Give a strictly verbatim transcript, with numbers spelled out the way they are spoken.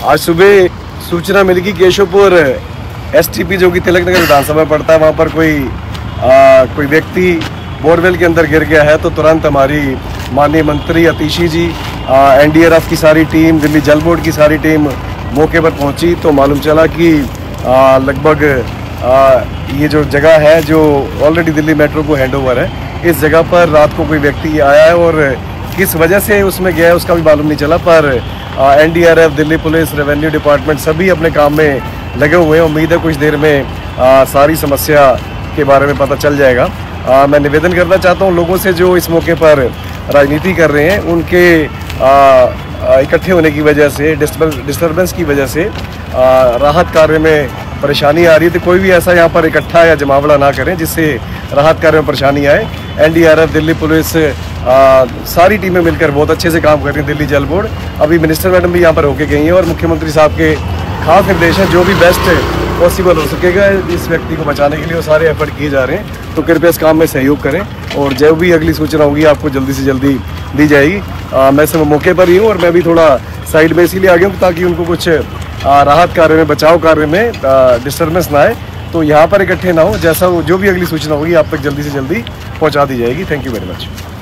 आज सुबह सूचना मिली कि केशवपुर एसटीपी जो कि तिलक नगर विधानसभा पड़ता है, वहाँ पर कोई आ, कोई व्यक्ति बोरवेल के अंदर गिर गया है। तो तुरंत हमारी माननीय मंत्री अतिशी जी, एनडीआरएफ की सारी टीम, दिल्ली जल बोर्ड की सारी टीम मौके पर पहुंची। तो मालूम चला कि लगभग ये जो जगह है जो ऑलरेडी दिल्ली मेट्रो को हैंड ओवर है, इस जगह पर रात को कोई व्यक्ति आया है और किस वजह से उसमें गया है उसका भी मालूम नहीं चला। पर NDRF, Delhi police, revenue department सभी अपने काम में लगे हुए हैं। उम्मीद है कुछ देर में आ, सारी समस्या के बारे में पता चल जाएगा। आ, मैं निवेदन करना चाहता हूँ लोगों से जो इस मौके पर राजनीति कर रहे हैं, उनके इकट्ठे होने की वजह से, डिस्टर्बेंस की वजह से आ, राहत कार्य में परेशानी आ रही है। तो कोई भी ऐसा यहाँ पर इकट्ठा या जमावड़ा ना करें जिससे राहत कार्य में परेशानी आए। एनडीआरएफ, दिल्ली पुलिस, आ, सारी टीमें मिलकर बहुत अच्छे से काम कर रही हैं। दिल्ली जल बोर्ड, अभी मिनिस्टर मैडम भी यहाँ पर होके गई हैं और मुख्यमंत्री साहब के खास निर्देश हैं, जो भी बेस्ट पॉसिबल हो सकेगा इस व्यक्ति को बचाने के लिए वो सारे एफर्ट किए जा रहे हैं। तो कृपया इस काम में सहयोग करें और जो भी अगली सूचना होगी आपको जल्दी से जल्दी दी जाएगी। आ, मैं सब मौके पर ही हूँ और मैं भी थोड़ा साइड में इसीलिए आ गया हूँ ताकि उनको कुछ आ, राहत कार्य में, बचाव कार्य में डिस्टर्बेंस ना आए। तो यहाँ पर इकट्ठे ना हो, जैसा जो भी अगली सूचना होगी आप तक जल्दी से जल्दी पहुँचा दी जाएगी। Thank you very much.